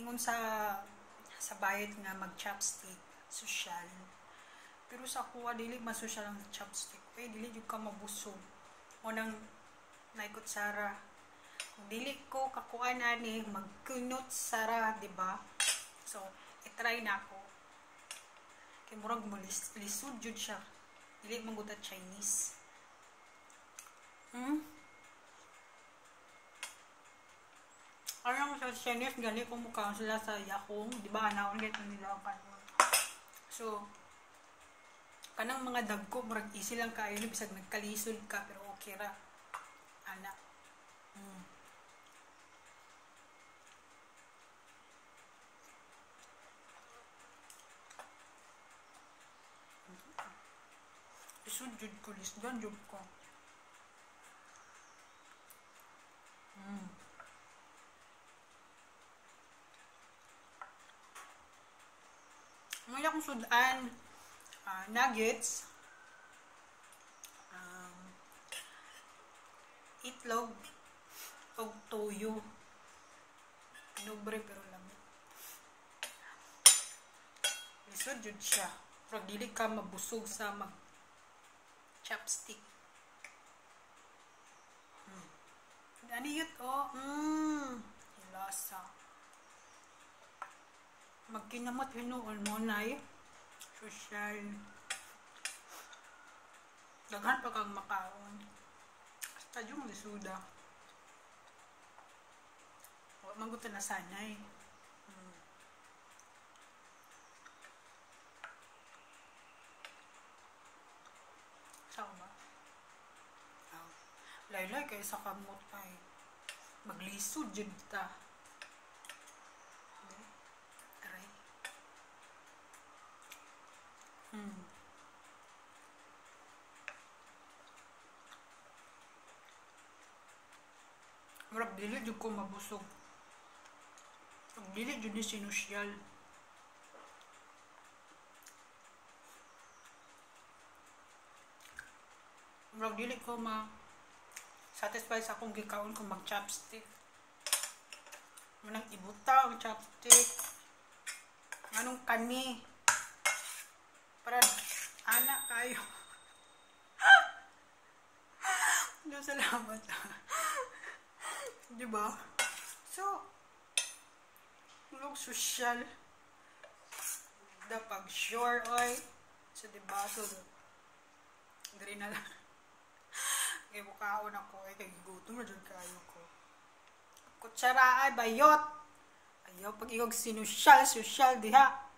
ingon sa bayad nga mag-chopstick, social. Pero sa kuha, dili masosyal ang chopstick. Dili yung ka mabusog. O nang naikot Sara. Kung dili ko kakuha na ni, magkunot Sara, diba? So, itry na ako. Kaya murag mo, lisod yun siya. Dili mangguta Chinese. Alam sa Chinese, gali kung mukha sila sa yakong. Diba, anaon ganito nila ang kanon. So, kanang mga dagko, murag easy lang kayo. Bisag nagkalisod ka, pero okay ra. Ana. Lisod jud ko, lisdan jud ko. May akong sudan, nuggets, itlog, o toyo. Inubre pero lamig. Lisod jud siya. Pero dili ka mabusog sa chopstick. Ano yun? Lasa. Magkinamot hinuon mo na social. Daghan pa kang makaon. Hasta yung lisuda. Huwag magutan na sanay. Saan ba? Laylay kayo sa kamot ay maglisod dyan ta. Aray. Marap dili dyan ko mabusog. Dili dyan ni sinusyal. Marap dili ko satisfied sa akong gikaon kung mag-chopstick. Manang ibuta ang chopstick. Anong kani? Para anak kayo. Salamat. Diba? So, look social. Dapag sure oy. So, diba? So, dari na lang. Kaya bukaon ako kay gutom na dyan kayo ko. Kutsara ay bayot. Ayaw pag iwag sinusyal, social diha.